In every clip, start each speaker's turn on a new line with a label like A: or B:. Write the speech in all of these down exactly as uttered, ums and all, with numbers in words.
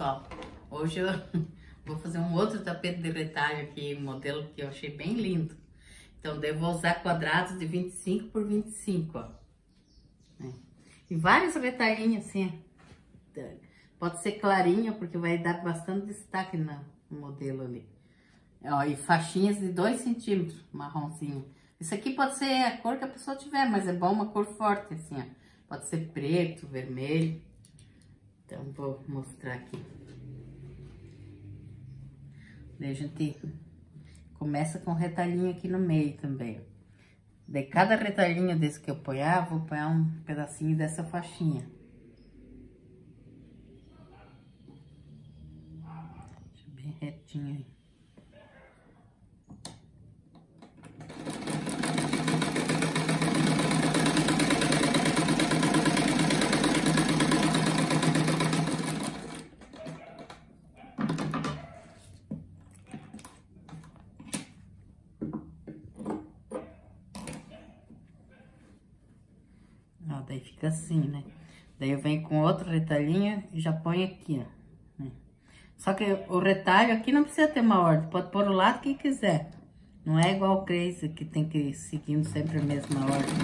A: pessoal, hoje eu vou fazer um outro tapete de retalho aqui, um modelo que eu achei bem lindo. Então, eu vou usar quadrados de vinte e cinco por vinte e cinco, ó. E vários retalhinhos assim, pode ser clarinho, porque vai dar bastante destaque no modelo ali. Ó, e faixinhas de dois centímetros, marronzinho. Isso aqui pode ser a cor que a pessoa tiver, mas é bom uma cor forte, assim, ó. Pode ser preto, vermelho. Então, vou mostrar aqui. Daí a gente começa com retalhinho aqui no meio também. Daí cada retalhinho desse que eu ponhar, vou pôr um pedacinho dessa faixinha. Deixa bem retinho aí. Ó, daí fica assim, né? Daí eu venho com outro retalhinho e já ponho aqui, ó. Só que o retalho aqui não precisa ter uma ordem, pode pôr o lado que quiser. Não é igual o crazy, que tem que ir seguindo sempre a mesma ordem.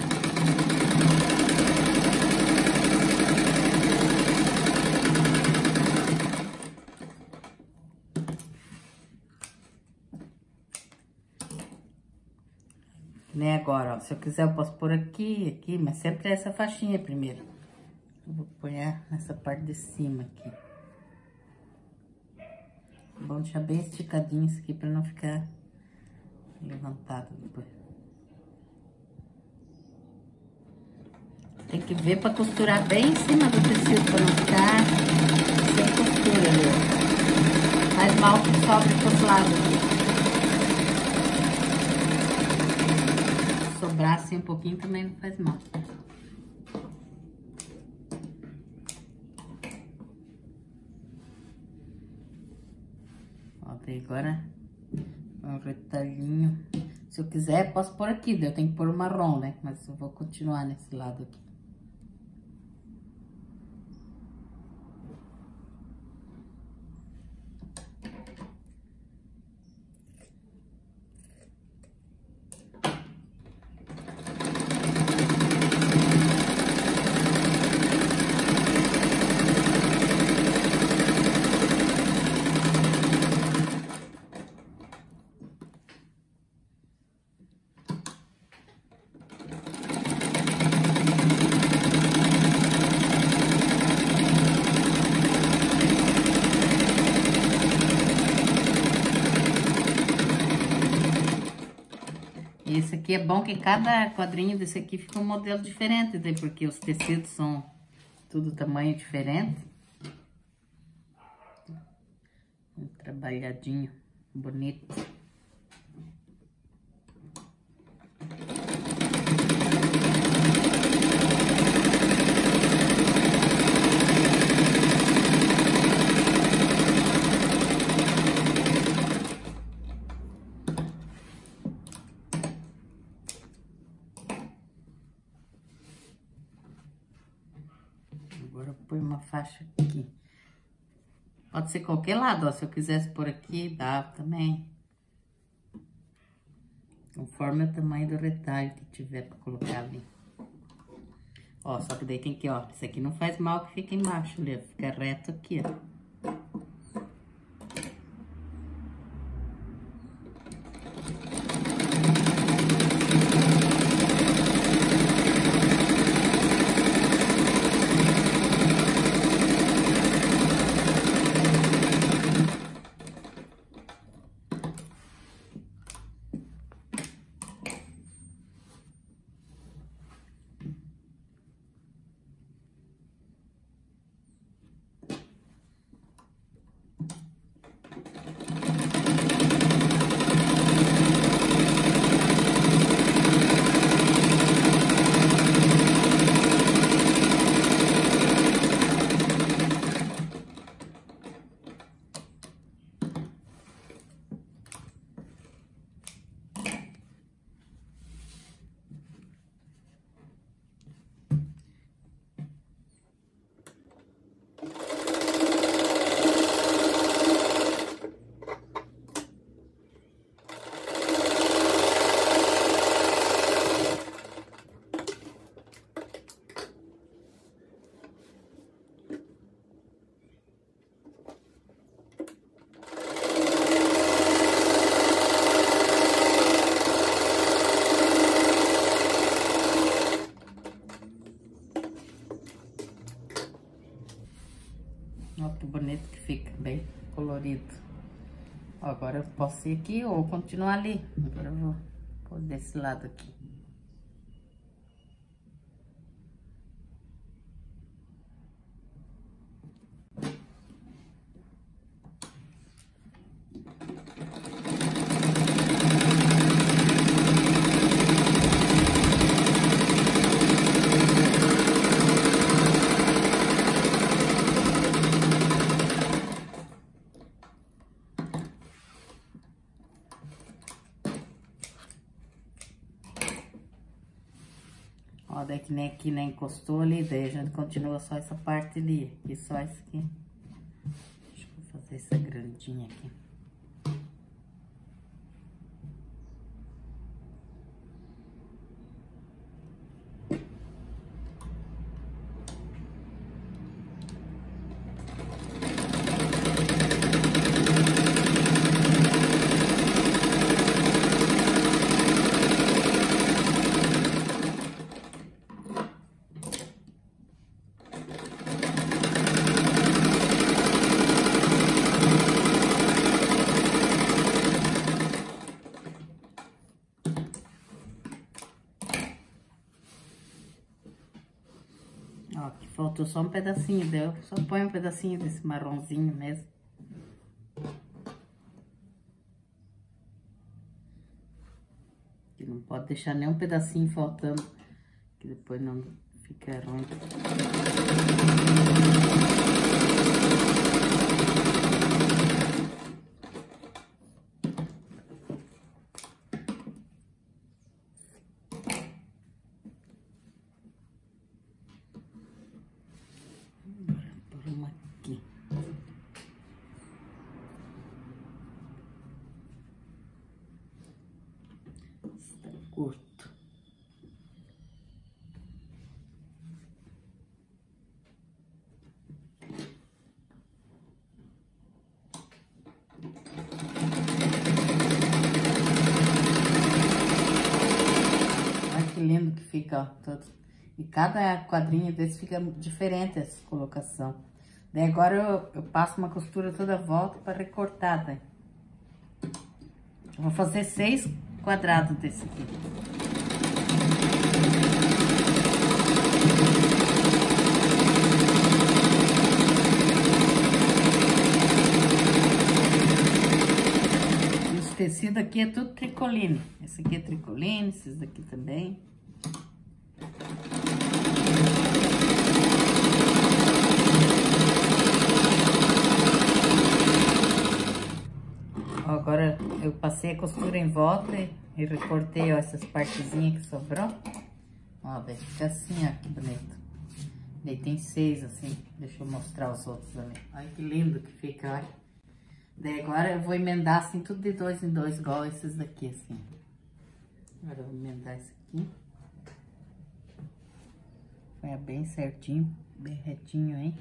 A: Né, agora, ó, se eu quiser eu posso pôr aqui, aqui, mas sempre essa faixinha primeiro. Eu vou pôr nessa parte de cima aqui. Bom deixar bem esticadinho isso aqui pra não ficar levantado depois. Tem que ver pra costurar bem em cima do tecido, pra não ficar sem costura ali. Faz mal que sobre pros lados. Sobrar assim um pouquinho também não faz mal. Ó, daí agora um retalhinho. Se eu quiser, posso pôr aqui, daí eu tenho que pôr o marrom, né? Mas eu vou continuar nesse lado aqui. Esse aqui é bom que cada quadrinho desse aqui fica um modelo diferente, daí, porque os tecidos são tudo tamanho diferente. Um trabalhadinho bonito. Agora eu ponho uma faixa aqui. Pode ser qualquer lado, ó. Se eu quisesse por aqui, dá também. Conforme o tamanho do retalho que tiver pra colocar ali. Ó, só que daí tem que, ó. Isso aqui não faz mal que fica embaixo ali, ó. Fica reto aqui, ó. Ó, que bonito que fica, bem colorido. Ó, agora eu posso ir aqui ou continuar ali. Agora eu vou pôr desse lado aqui. Ó, daí que nem aqui, nem encostou ali, daí a gente continua só essa parte ali, e só isso aqui. Deixa eu fazer essa grandinha aqui. Ó, aqui faltou só um pedacinho, deu. Só põe um pedacinho desse marronzinho mesmo. Que não pode deixar nem um pedacinho faltando, que depois não fica ruim. Curto. Olha que lindo que fica, ó, todo. E cada quadrinho desse fica diferente essa colocação. Daí agora eu, eu passo uma costura toda a volta para recortar, né? Eu vou fazer seis quadrados desse aqui. E os tecidos aqui é tudo tricoline. Esse aqui é tricoline, esses daqui também. Ó, agora eu passei a costura em volta e, e recortei, ó, essas partezinhas que sobrou. Ó, vai ficar assim, ó, que bonito. Daí tem seis, assim. Deixa eu mostrar os outros ali. Olha que lindo que fica, olha. Daí agora eu vou emendar assim, tudo de dois em dois, igual esses daqui, assim. Agora eu vou emendar esse aqui. Põe bem certinho, bem retinho, hein?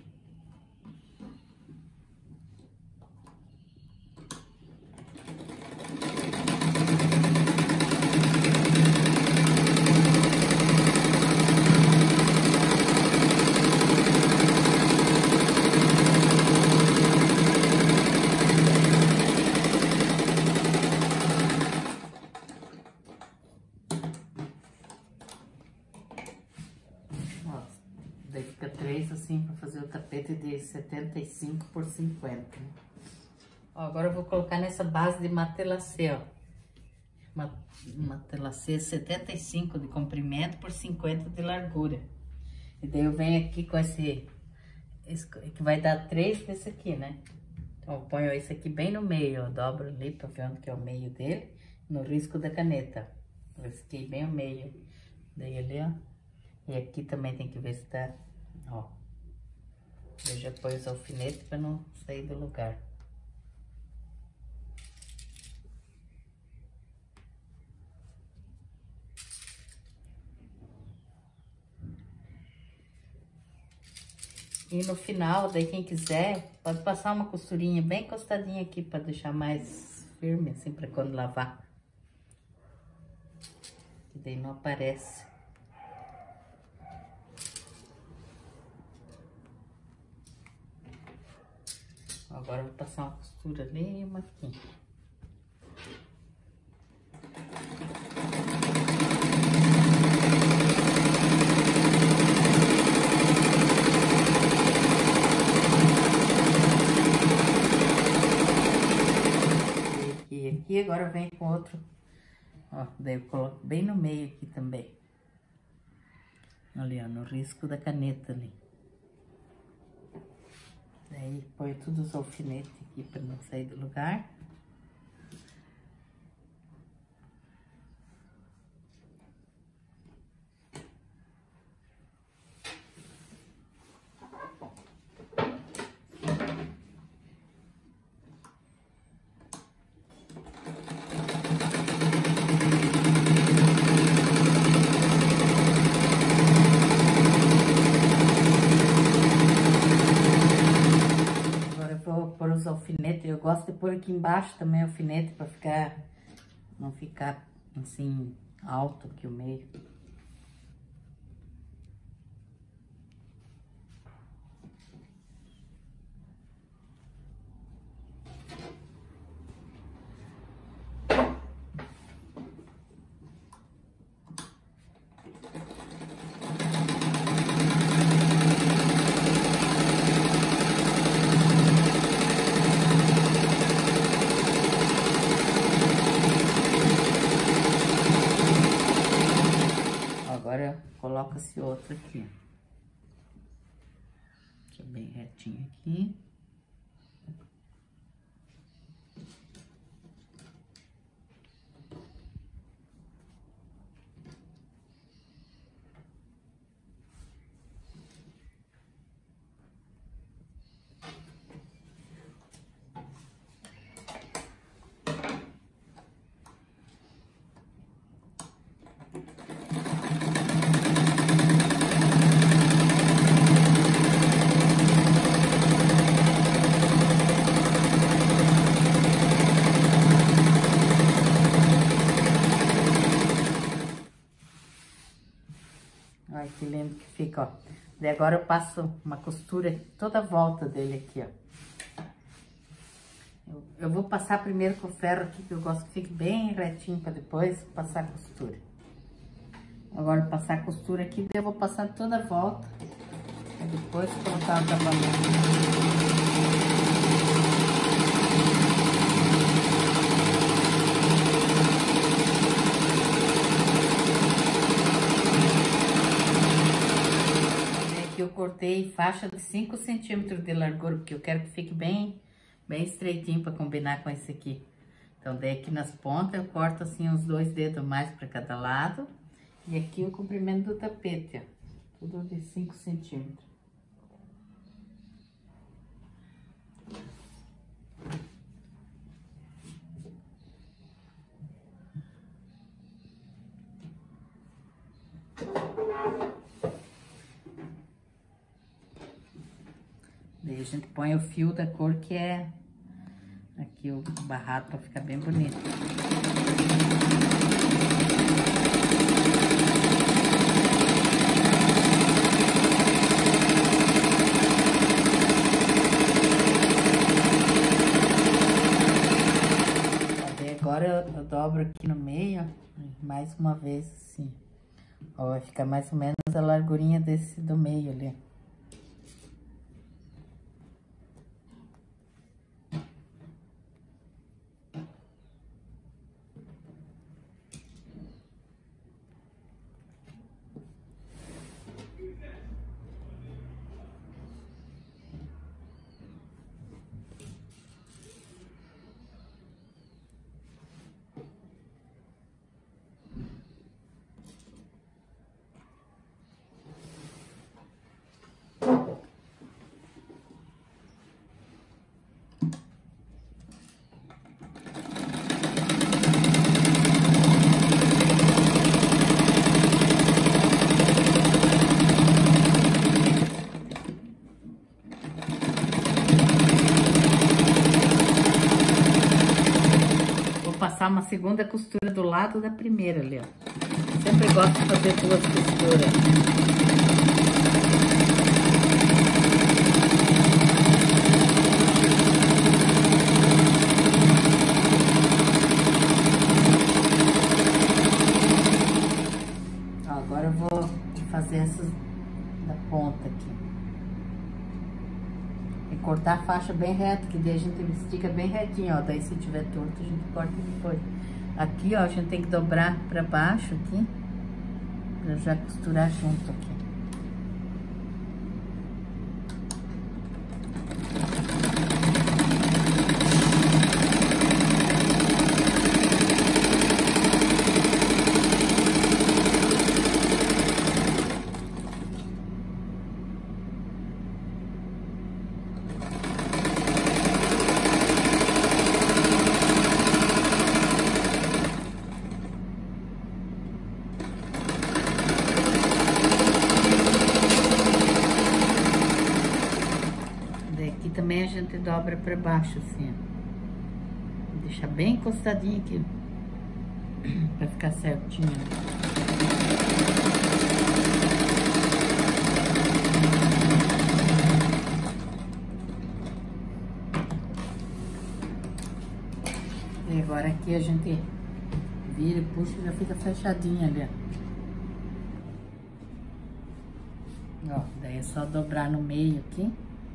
A: Daí fica três assim para fazer o tapete de setenta e cinco por cinquenta. Ó, agora eu vou colocar nessa base de matelacê, ó. Matelacê setenta e cinco de comprimento por cinquenta de largura. E daí eu venho aqui com esse, esse que vai dar três desse aqui, né? Então eu ponho esse aqui bem no meio, ó. Dobro ali para ver onde que é o meio dele, no risco da caneta. Eu risquei bem o meio. Daí ali, ó. E aqui também tem que ver se tá, ó. Eu já pôs os alfinetes para não sair do lugar. E no final, daí quem quiser, pode passar uma costurinha bem encostadinha aqui para deixar mais firme, assim, para quando lavar. Que daí não aparece. Agora eu vou passar uma costura ali e uma aqui. E aqui agora vem com outro, ó, daí eu coloco bem no meio aqui também. Ali, ó, no risco da caneta ali. Daí põe todos os alfinetes aqui para não sair do lugar. Os alfinetes, eu gosto de pôr aqui embaixo também alfinete para ficar, não ficar assim alto aqui o meio. Agora coloca esse outro aqui, que é bem retinho aqui. Olha que lindo que fica, ó. E agora eu passo uma costura toda a volta dele aqui, ó. Eu, eu vou passar primeiro com o ferro aqui, que eu gosto que fique bem retinho, para depois passar a costura. Agora passar a costura aqui, daí eu vou passar toda a volta, e depois colocar o acabamento. Eu cortei faixa de cinco centímetros de largura, porque eu quero que fique bem, bem estreitinho para combinar com esse aqui. Então, daí aqui nas pontas eu corto assim uns dois dedos mais para cada lado. E aqui o comprimento do tapete, ó, tudo de cinco centímetros. Daí a gente põe o fio da cor que é aqui o barrado para ficar bem bonito. Daí agora eu dobro aqui no meio, ó, mais uma vez assim. Ó, vai ficar mais ou menos a largurinha desse do meio ali. Passar uma segunda costura do lado da primeira ali, ó. Sempre gosto de fazer duas costuras. essas da ponta aqui. E cortar a faixa bem reta, que daí a gente estica bem retinho, ó. Daí se tiver torto, a gente corta depois. Aqui, ó, a gente tem que dobrar pra baixo aqui, pra já costurar junto aqui. Aqui também a gente dobra para baixo assim, ó. Deixar bem encostadinho aqui, para ficar certinho. E agora aqui a gente vira e puxa e já fica fechadinho ali, ó. Ó, daí é só dobrar no meio aqui.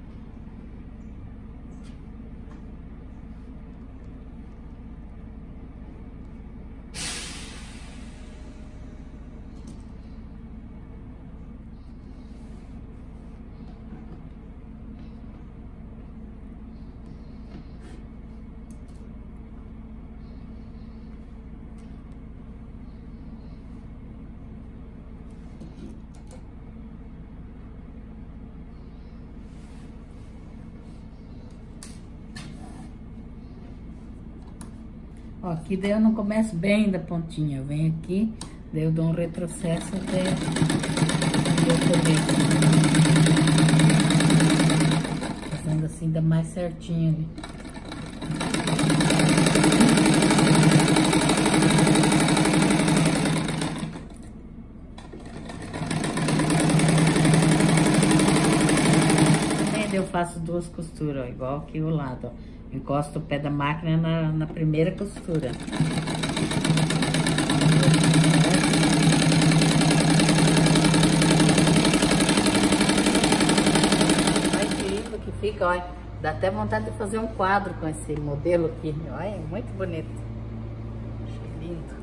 A: Ó, aqui daí eu não começo bem da pontinha, eu venho aqui, daí eu dou um retrocesso até eu poder. Fazendo assim, dá mais certinho ali. Também eu faço duas costuras, ó, igual aqui o lado, ó. Encosto o pé da máquina na, na primeira costura. Olha que lindo que fica, olha. Dá até vontade de fazer um quadro com esse modelo aqui. Olha, muito bonito. Achei lindo.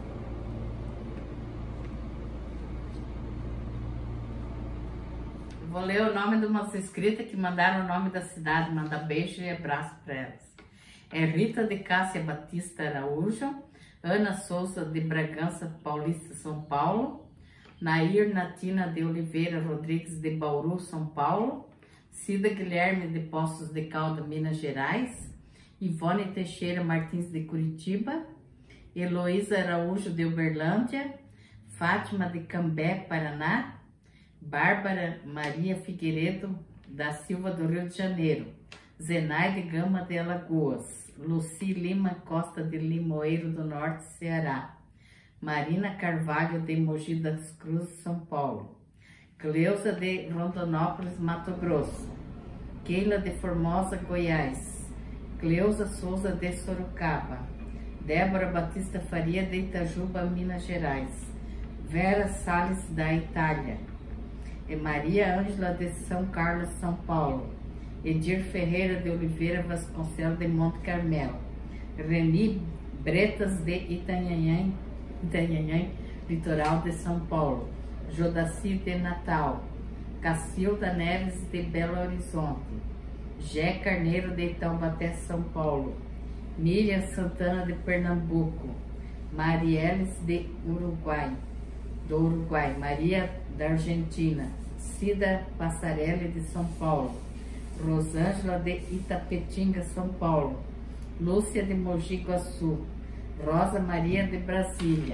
A: Vou ler o nome de umas inscritas que mandaram o nome da cidade, mandar beijo e abraço para elas. É Rita de Cássia Batista Araújo, Ana Souza de Bragança Paulista, São Paulo, Nair Natina de Oliveira Rodrigues de Bauru, São Paulo, Cida Guilherme de Poços de Caldas, Minas Gerais, Ivone Teixeira Martins de Curitiba, Heloísa Araújo de Uberlândia, Fátima de Cambé, Paraná, Bárbara Maria Figueiredo da Silva do Rio de Janeiro, Zenaide Gama de Alagoas, Luci Lima Costa de Limoeiro do Norte, Ceará, Marina Carvalho de Mogi das Cruzes, São Paulo, Cleusa de Rondonópolis, Mato Grosso, Keila de Formosa, Goiás, Cleusa Souza de Sorocaba, Débora Batista Faria de Itajuba, Minas Gerais, Vera Salles da Itália, e Maria Ângela de São Carlos, São Paulo, Edir Ferreira de Oliveira Vasconcelos de Monte Carmelo, Reni Bretas de Itanhanhém, Itanhanhém, litoral de São Paulo, Jodaci de Natal, Cacilda Neves de Belo Horizonte, Gé Carneiro de Taubaté, São Paulo, Miriam Santana de Pernambuco, Marieles de Uruguai, do Uruguai, Maria da Argentina, Cida Passarelli de São Paulo, Rosângela de Itapetinga, São Paulo, Lúcia de Mogi Guaçu, Rosa Maria de Brasília,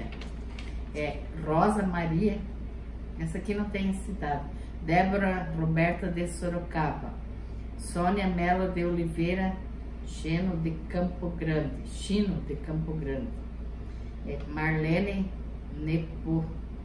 A: é, Rosa Maria, essa aqui não tem cidade, Débora Roberta de Sorocaba, Sônia Melo de Oliveira, Chino de Campo Grande, Chino de Campo Grande, é, Marlene Nepo,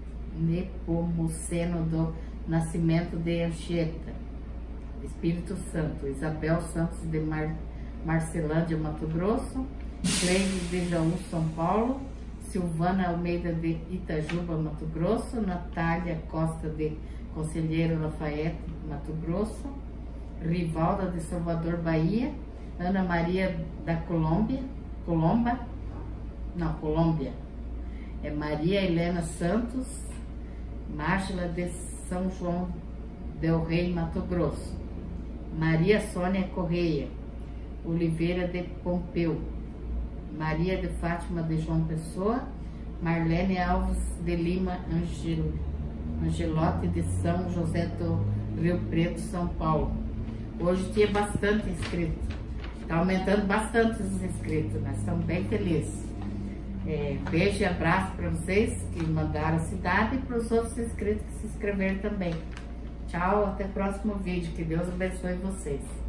A: Nepomuceno do Nascimento de Anchieta, Espírito Santo, Isabel Santos de Mar, Marcelândia, Mato Grosso, Cleide de Jaú, São Paulo, Silvana Almeida de Itajuba, Mato Grosso, Natália Costa de Conselheiro Lafayette, Mato Grosso. Rivalda de Salvador, Bahia. Ana Maria da Colômbia, Colomba, não, Colômbia. É Maria Helena Santos. Márgila de São João del Rei, Mato Grosso. Maria Sônia Correia Oliveira de Pompeu. Maria de Fátima de João Pessoa. Marlene Alves de Lima Angel, Angelote de São José do Rio Preto, São Paulo. Hoje tinha bastante inscrito. Está aumentando bastante os inscritos. Nós estamos bem felizes. É, beijo e abraço para vocês que mandaram a cidade e para os outros inscritos que se inscreveram também. Tchau, até o próximo vídeo. Que Deus abençoe vocês.